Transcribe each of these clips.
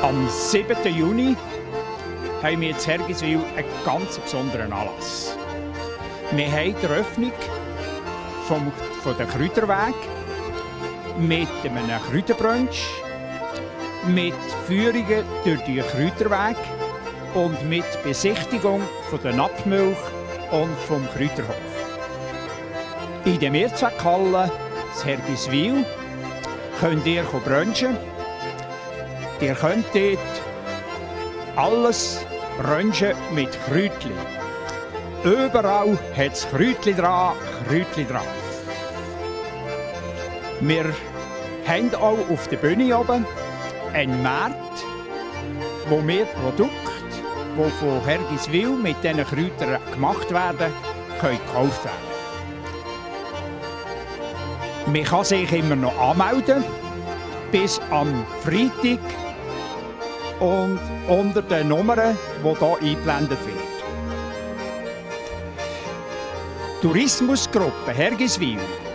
Am 7. Juni haben wir in Hergiswil einen ganz besonderen Anlass. Wir haben die Eröffnung von der Kräuterweg mit einem Kräuterbrunch, mit Führungen durch die Kräuterweg und mit Besichtigung von der Napfmilch und vom Kräuterhof. In der Mehrzweckhalle in Hergiswil könnt ihr brunchen. Ihr könnt dort alles brunchen mit Kräutchen. Überall hat es Kräutchen dran, Kräutchen dran. Wir haben auch auf der Bühne oben einen Markt, wo wir Produkte, die von Hergiswil mit diesen Kräutern gemacht werden, können gekauft werden. Man kann sich immer noch anmelden, bis am Freitag und unter den Nummern, die hier eingeblendet werden. Die Tourismusgruppe Hergiswil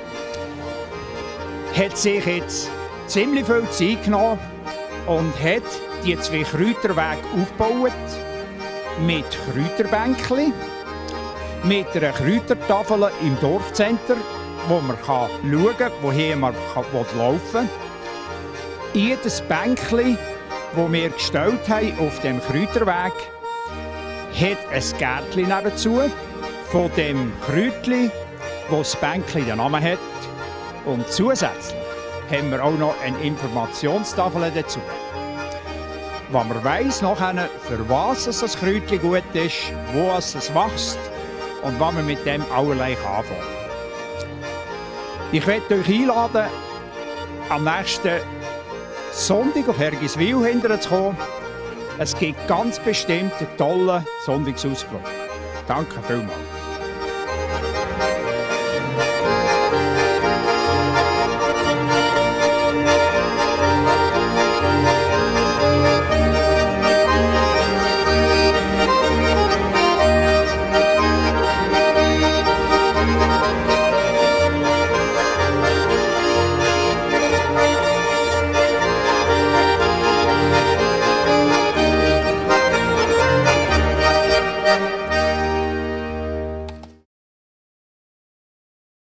hat sich jetzt ziemlich viel Zeit genommen und hat die 2 Kräuterwege aufgebaut mit Kräuterbänkchen, mit einer Kräutertafel im Dorfcenter, wo man schauen kann, wohin man laufen kann. Jedes Bänkchen, das wir gestellt haben auf dem Kräuterweg, hat ein Gärtchen nebenzu von dem Kräutchen, das das Bänkchen den Namen hat. Und zusätzlich haben wir auch noch eine Informationstafel dazu. Wo man weiss, nachher, für was das Kräutchen gut ist, wo es wächst und was man mit dem allerlei anfangen kann. Ich möchte euch einladen, am nächsten Sonntag auf Hergiswil hinterzukommen. Es gibt ganz bestimmt einen tollen Sonntagsausflug. Danke vielmals.